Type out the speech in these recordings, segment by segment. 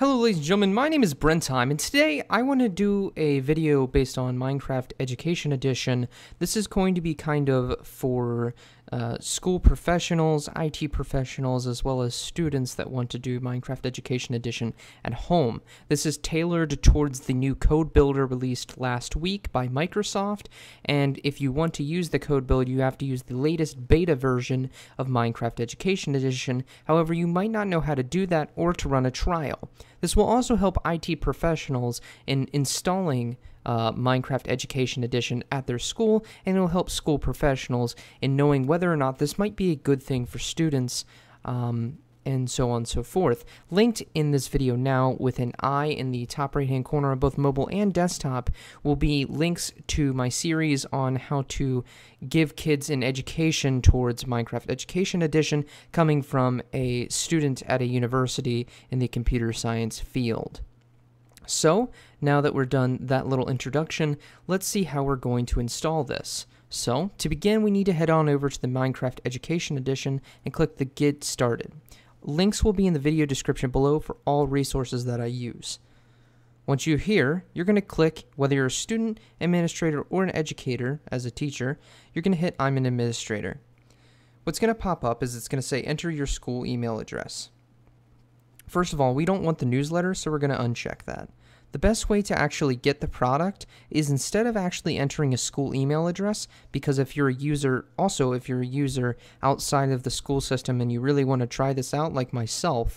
Hello ladies and gentlemen, my name is Brentheim, and today I want to do a video based on Minecraft Education Edition. This is going to be kind of for school professionals, IT professionals, as well as students that want to do Minecraft Education Edition at home. This is tailored towards the new Codebuilder released last week by Microsoft, and if you want to use the Codebuilder, you have to use the latest beta version of Minecraft Education Edition. However, you might not know how to do that or to run a trial. This will also help IT professionals in installing Minecraft Education Edition at their school, and it will help school professionals in knowing whether or not this might be a good thing for students, and so on and so forth. Linked in this video now with an eye in the top right hand corner of both mobile and desktop will be links to my series on how to give kids an education towards Minecraft Education Edition coming from a student at a university in the computer science field. So, now that we're done that little introduction, let's see how we're going to install this. So, to begin, we need to head on over to the Minecraft Education Edition and click the Get Started. Links will be in the video description below for all resources that I use. Once you're here, you're going to click, whether you're a student, administrator, or an educator as a teacher, you're going to hit I'm an administrator. What's going to pop up is it's going to say enter your school email address. First of all, we don't want the newsletter, so we're going to uncheck that. The best way to actually get the product is instead of actually entering a school email address, because if you're a user, also if you're a user outside of the school system and you really want to try this out, like myself,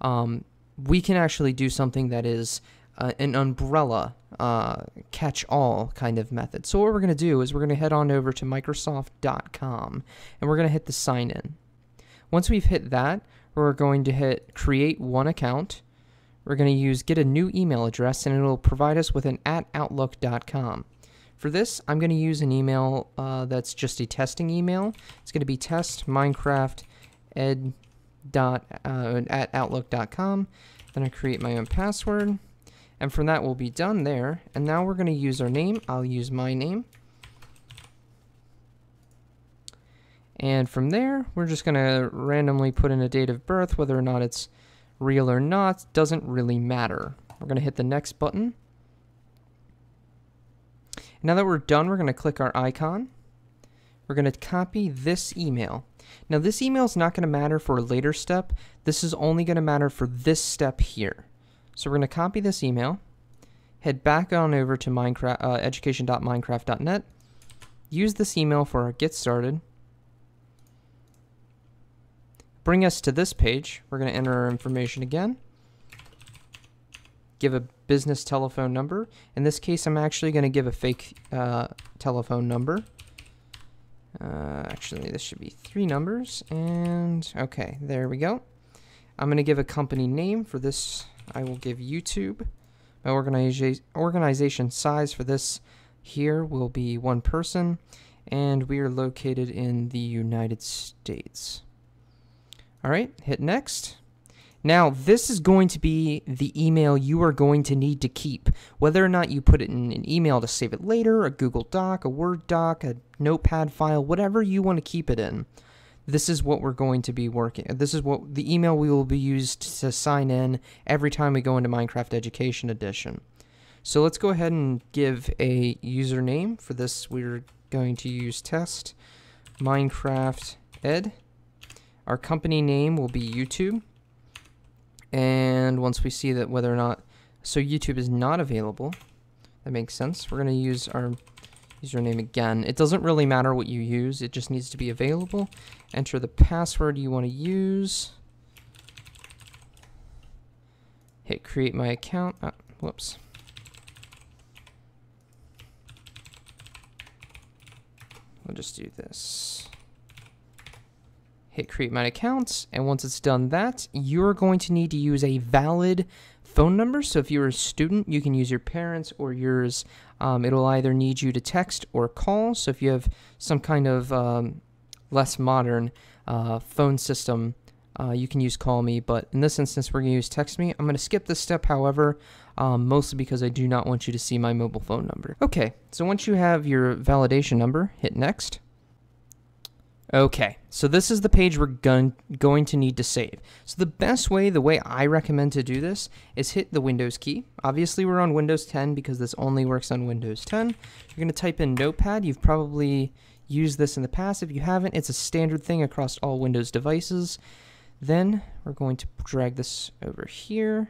we can actually do something that is an umbrella catch-all kind of method. So what we're going to do is we're going to head on over to Microsoft.com and we're going to hit the sign in. Once we've hit that, we're going to hit create one account. We're going to use get a new email address, and it'll provide us with an @outlook.com. For this, I'm going to use an email that's just a testing email. It's going to be testminecraft@outlook.com. Then I create my own password, and from that we'll be done there. And now we're going to use our name. I'll use my name. And from there, we're just going to randomly put in a date of birth, whether or not it's real or not, doesn't really matter. We're going to hit the next button. Now that we're done, we're going to click our icon. We're going to copy this email. Now this email is not going to matter for a later step. This is only going to matter for this step here. So we're going to copy this email, head back on over to education.minecraft.net, use this email for our get started. Bring us to this page. We're going to enter our information again. Give a business telephone number. In this case, I'm actually going to give a fake telephone number. Actually, this should be 3 numbers. And okay, there we go. I'm going to give a company name. For this, I will give YouTube. My organization size for this here will be 1 person. And we are located in the United States. Alright, hit next. Now, this is going to be the email you are going to need to keep. Whether or not you put it in an email to save it later, a Google Doc, a Word doc, a Notepad file, whatever you want to keep it in. This is what we're going to be working. This is what the email we will be used to sign in every time we go into Minecraft Education Edition. So let's go ahead and give a username. For this, we're going to use test Minecraft Ed. Our company name will be YouTube, and once we see that whether or not, so YouTube is not available, that makes sense. We're going to use our username again. It doesn't really matter what you use, it just needs to be available. Enter the password you want to use. Hit create my account. Whoops. We'll just do this. Hit create my accounts, and once it's done that, you're going to need to use a valid phone number. So if you're a student, you can use your parents or yours. It'll either need you to text or call. So if you have some kind of less modern phone system, you can use call me, but in this instance we're going to use text me. I'm going to skip this step, however, mostly because I do not want you to see my mobile phone number. Okay, so once you have your validation number, hit next. Okay, so this is the page we're going to need to save. So the best way, the way I recommend to do this, is hit the Windows key. Obviously we're on Windows 10 because this only works on Windows 10. You're going to type in Notepad. You've probably used this in the past. If you haven't, it's a standard thing across all Windows devices. Then we're going to drag this over here.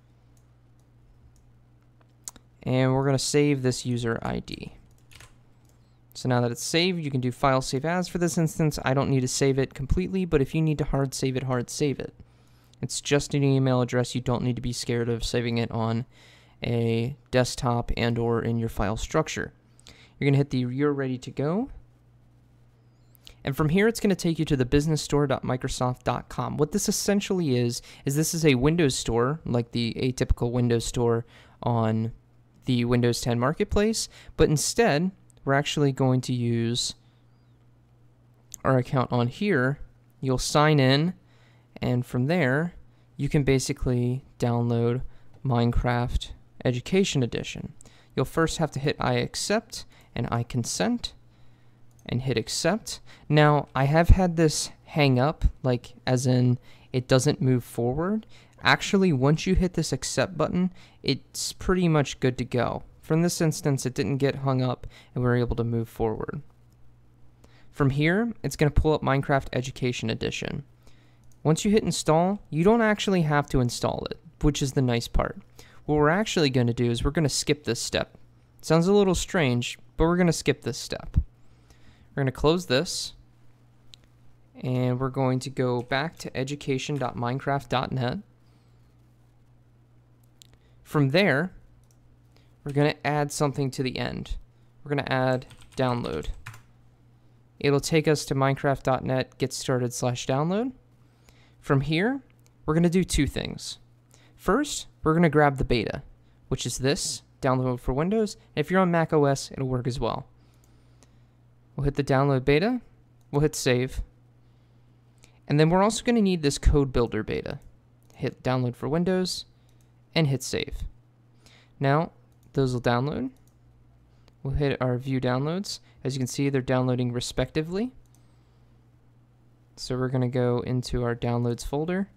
And we're going to save this user ID. So now that it's saved, you can do file save as for this instance. I don't need to save it completely, but if you need to hard save it. It's just an email address. You don't need to be scared of saving it on a desktop and or in your file structure. You're going to hit the you're ready to go. And from here, it's going to take you to the businessstore.microsoft.com. What this essentially is this is a Windows store, like the atypical Windows store on the Windows 10 marketplace, but instead, we're actually going to use our account on here. You'll sign in, and from there, you can basically download Minecraft Education Edition. You'll first have to hit I accept and I consent and hit accept. Now, I have had this hang up, like as in it doesn't move forward. Actually, once you hit this accept button, it's pretty much good to go. From this instance, it didn't get hung up and we were able to move forward. From here, it's going to pull up Minecraft Education Edition. Once you hit install, you don't actually have to install it, which is the nice part. What we're actually going to do is we're going to skip this step. It sounds a little strange, but we're going to skip this step. We're going to close this, and we're going to go back to education.minecraft.net. From there, we're going to add something to the end. We're going to add download. It'll take us to minecraft.net get started /download. From here, we're going to do two things. First, we're going to grab the beta, which is this, download for Windows. If you're on Mac OS, it'll work as well. We'll hit the download beta. We'll hit save. And then we're also going to need this Codebuilder beta. Hit download for Windows and hit save. Now, those will download. We'll hit our view downloads. As you can see, they're downloading respectively. So we're going to go into our downloads folder.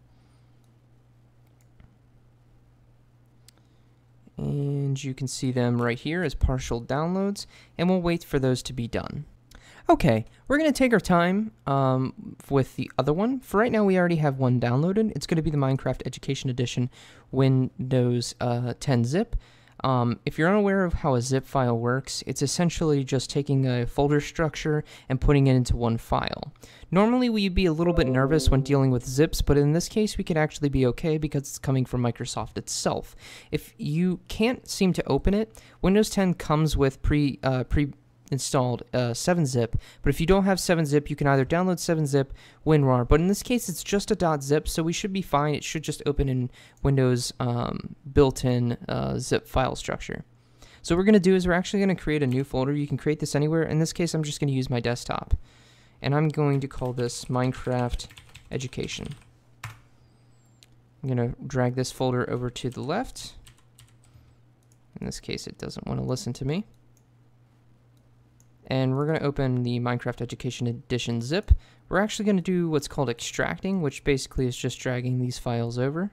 And you can see them right here as partial downloads. And we'll wait for those to be done. Okay, we're going to take our time with the other one. For right now, we already have one downloaded. It's going to be the Minecraft Education Edition Windows 10 zip. If you're unaware of how a zip file works, it's essentially just taking a folder structure and putting it into one file. Normally, we'd be a little bit nervous when dealing with zips, but in this case, we could actually be okay because it's coming from Microsoft itself. If you can't seem to open it, Windows 10 comes with pre-installed 7-zip, but if you don't have 7-zip, you can either download 7-zip, WinRAR, but in this case, it's just a .zip, so we should be fine. It should just open in Windows built-in zip file structure. So what we're going to do is we're actually going to create a new folder. You can create this anywhere. In this case, I'm just going to use my desktop, and I'm going to call this Minecraft Education. I'm going to drag this folder over to the left. In this case, it doesn't want to listen to me. And we're going to open the Minecraft Education Edition zip. We're actually going to do what's called extracting, which basically is just dragging these files over.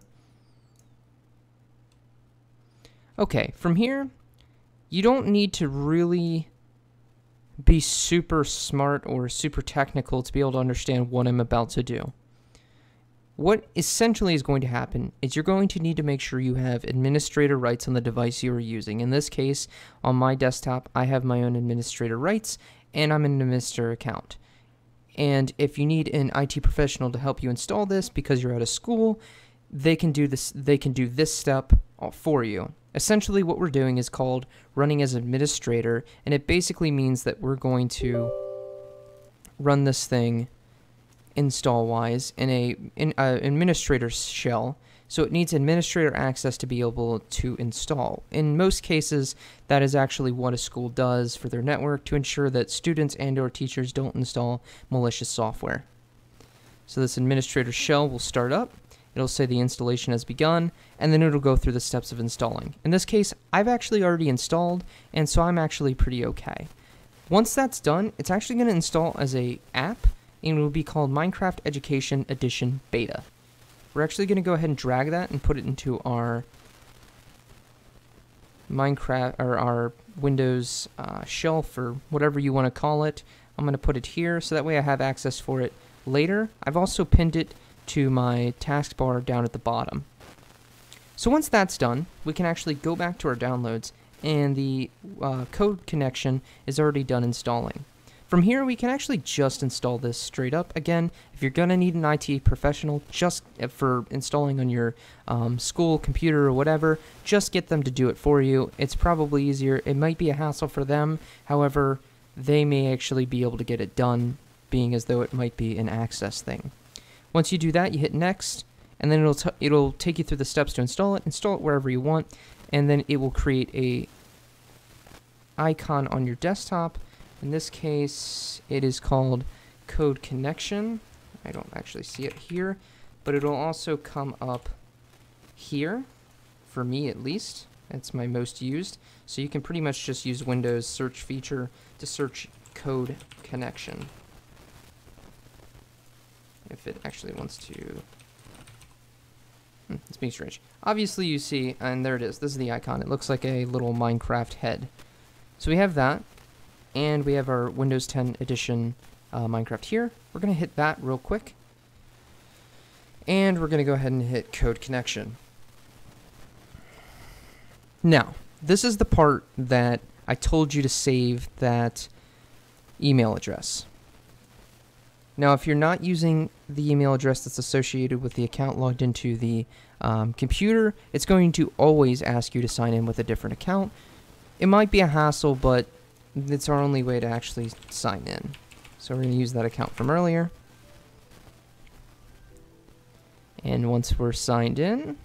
Okay, from here, you don't need to really be super smart or super technical to be able to understand what I'm about to do. What essentially is going to happen is you're going to need to make sure you have administrator rights on the device you are using. In this case, on my desktop, I have my own administrator rights, and I'm an administrator account. And if you need an IT professional to help you install this because you're out of school, they can do this. They can do this step for you. Essentially, what we're doing is called running as administrator, and it basically means that we're going to run this thing install-wise in an administrator shell, so it needs administrator access to be able to install. In most cases, that is actually what a school does for their network to ensure that students and or teachers don't install malicious software. So this administrator shell will start up. It'll say the installation has begun, and then it'll go through the steps of installing. In this case, I've actually already installed, and so I'm actually pretty okay. Once that's done, it's actually going to install as an app, and it will be called Minecraft Education Edition Beta. We're actually going to go ahead and drag that and put it into our Minecraft or our Windows shelf or whatever you want to call it. I'm going to put it here so that way I have access for it later. I've also pinned it to my taskbar down at the bottom. So once that's done, we can actually go back to our downloads, and the code connection is already done installing. From here, we can actually just install this straight up. Again, if you're going to need an IT professional just for installing on your school computer or whatever, just get them to do it for you. It's probably easier. It might be a hassle for them. However, they may actually be able to get it done, being as though it might be an access thing. Once you do that, you hit next, and then it'll take you through the steps to install it. Install it wherever you want, and then it will create a icon on your desktop. In this case, it is called Code Connection. I don't actually see it here, but it'll also come up here, for me at least. It's my most used. So you can pretty much just use Windows search feature to search Code Connection. If it actually wants to... it's being strange. Obviously you see, and there it is. This is the icon. It looks like a little Minecraft head. So we have that. And we have our Windows 10 edition Minecraft here. We're going to hit that real quick. And we're going to go ahead and hit Code Connection. Now, this is the part that I told you to save that email address. Now, if you're not using the email address that's associated with the account logged into the computer, it's going to always ask you to sign in with a different account. It might be a hassle, but it's our only way to actually sign in. So we're going to use that account from earlier. And once we're signed in...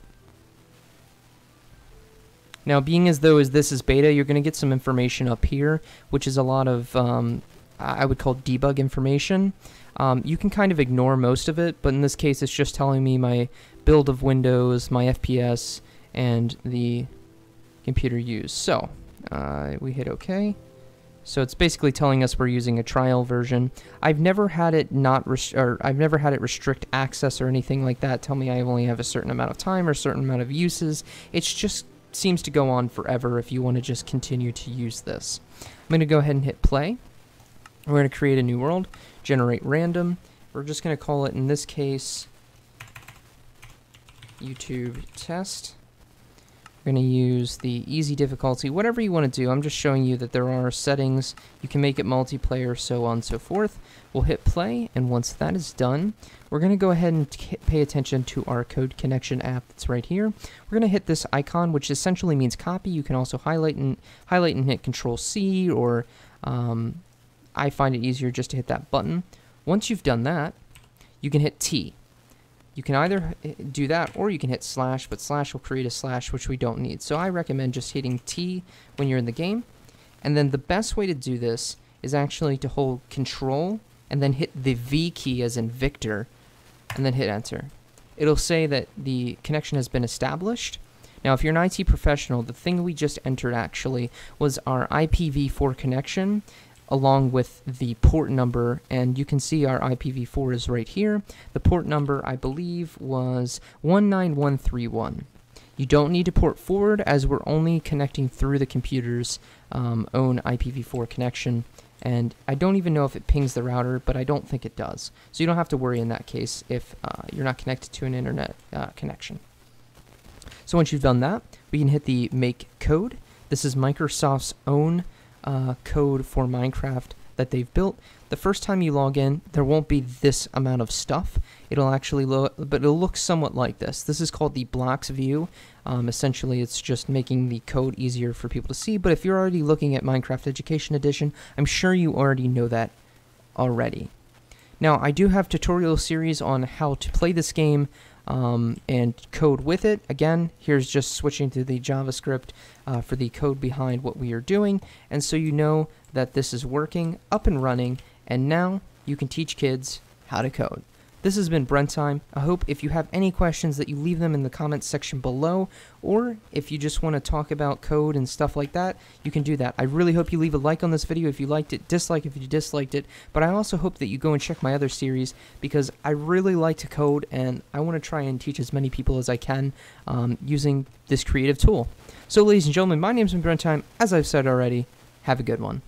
Now, being as though this is beta, you're going to get some information up here, which is a lot of, I would call debug information. You can kind of ignore most of it, but in this case, it's just telling me my build of Windows, my FPS, and the computer used. So, we hit OK. So it's basically telling us we're using a trial version. I've never had it restrict access or anything like that. Tell me I only have a certain amount of time or a certain amount of uses. It just seems to go on forever if you want to just continue to use this. I'm going to go ahead and hit play. We're going to create a new world, generate random. We're just going to call it, in this case, YouTube test. We're going to use the easy difficulty, whatever you want to do. I'm just showing you that there are settings. You can make it multiplayer, so on and so forth. We'll hit play, and once that is done, we're going to go ahead and pay attention to our Code Connection app that's right here. We're going to hit this icon, which essentially means copy. You can also highlight and hit Control-C, or I find it easier just to hit that button. Once you've done that, you can hit T. You can either do that or you can hit slash, but slash will create a slash, which we don't need. So I recommend just hitting T when you're in the game. And then the best way to do this is actually to hold Control and then hit the V key as in Victor and then hit enter. It'll say that the connection has been established. Now, if you're an IT professional, the thing we just entered actually was our IPv4 connection along with the port number, and you can see our IPv4 is right here. The port number, I believe, was 19131. You don't need to port forward as we're only connecting through the computer's own IPv4 connection, and I don't even know if it pings the router, but I don't think it does. So you don't have to worry in that case if you're not connected to an internet connection. So once you've done that, we can hit the Make Code. This is Microsoft's own code for Minecraft that they've built. The first time you log in, there won't be this amount of stuff. It'll actually but it'll look somewhat like this. This is called the blocks view. Essentially, it's just making the code easier for people to see. But if you're already looking at Minecraft Education Edition, I'm sure you already know that already. Now, I do have tutorial series on how to play this game and code with it. Again, here's just switching to the JavaScript for the code behind what we are doing, and so you know that this is working, up and running, and now you can teach kids how to code. This has been Brent Time. I hope if you have any questions that you leave them in the comments section below, or if you just want to talk about code and stuff like that, you can do that. I really hope you leave a like on this video if you liked it, dislike if you disliked it, but I also hope that you go and check my other series because I really like to code and I want to try and teach as many people as I can using this creative tool. So ladies and gentlemen, my name's been Brent Time. As I've said already, have a good one.